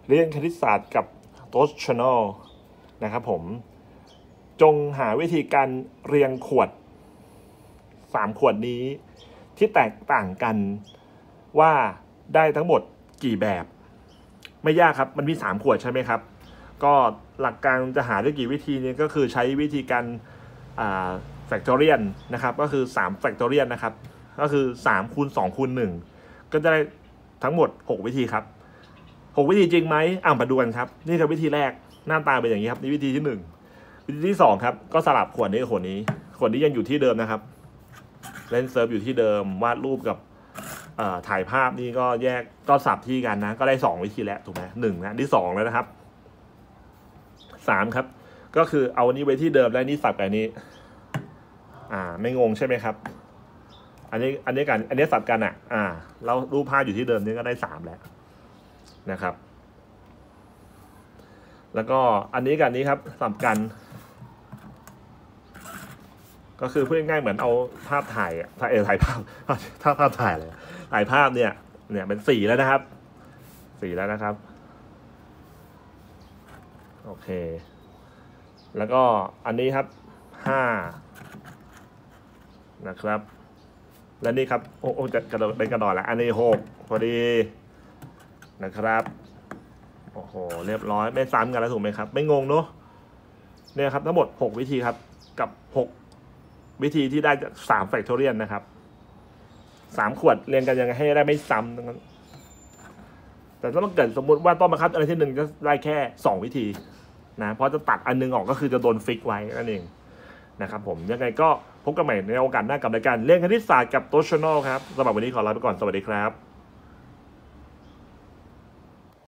เรียนคณิตศาสตร์กับโต๊ชชแนลนะครับผมจงหาวิธีการเรียงขวด3ขวดนี้ที่แตกต่างกันว่าได้ทั้งหมดกี่แบบไม่ยากครับมันมี3ขวดใช่ไหมครับก็หลักการจะหาด้วยกี่วิธีนี้ก็คือใช้วิธีการแฟกทอเรียนนะครับก็คือ3แฟกทอเรียนนะครับก็คือ3คูณ2คูณ1ก็จะได้ทั้งหมด6วิธีครับ6วิธีจริงไหมมาดูกันครับนี่คือวิธีแรกหน้าตาเป็นอย่างนี้ครับนี่วิธีที่1วิธีที่2ครับก็สลับขวดนี้กับขวดนี้ยังอยู่ที่เดิมนะครับเล่นเซิร์ฟอยู่ที่เดิมวาดรูปกับถ่ายภาพนี่ก็แยกก็สับที่กันนะก็ได้2วิธีแล้วถูกไหม1นะที่2แล้วนะครับ3ครับก็คือเอานี้ไว้ที่เดิมแล้วนี่สับกับอันนี้ไม่งงใช่ไหมครับอันนี้สับกันเรารูปภาพอยู่ที่เดิมนี่ก็ได้3แล้วนะครับแล้วก็อันนี้กับอันนี้ครับสับกันก็คือพูดง่ายๆเหมือนเอาภาพถ่ายถ่ายภาพถ้าภาพถ่ายเลยถ่ายภาพเนี่ยเป็น4แล้วนะครับ4แล้วนะครับโอเคแล้วก็อันนี้ครับ5นะครับและนี่ครับโอ้จะกระโดดเป็นกระดอนแล้วอันนี้6พอดีนะครับโอ้โหเรียบร้อยไม่ซ้ำกันแล้วถูกไหมครับไม่งงเนอะเนี่ยครับทั้งหมด6วิธีครับกับ6วิธีที่ได้3แฟกทอเรียนนะครับ3ขวดเรียงกันยังไงให้ได้ไม่ซ้ำแต่ถ้ามันเกิดสมมุติว่าต้องบังคับอะไรที่1จะได้แค่2วิธีนะเพราะจะตัดอันนึงออกก็คือจะโดนฟิกไว้นั่นเองนะครับผมยังไงก็พบกันใหม่ในโอกาสหน้ากับรายการเรียนคณิตศาสตร์กับโต๊ชชแนลครับสำหรับวันนี้ขอลาไปก่อนสวัสดีครับ